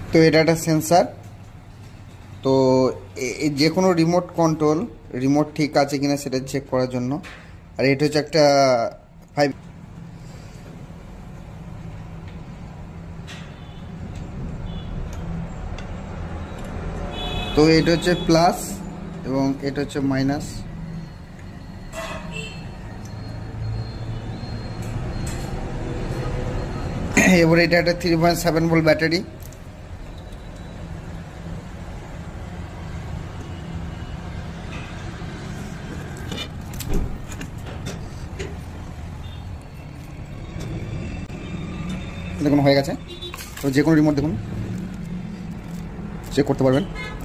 তো এটা একটা সেন্সার। তো যে কোনো রিমোট কন্ট্রোল রিমোট ঠিক আছে কিনা সেটা চেক করার জন্য। আর এটা হচ্ছে একটা 5। তো এটা হচ্ছে প্লাস এবং এটা হচ্ছে মাইনাস। এবারে এটা একটা 3.7 ভোল্ট ব্যাটারি। দেখুন হয়ে গেছে। তো যে কোনো রিমোট দেখুন চেক করতে পারবেন।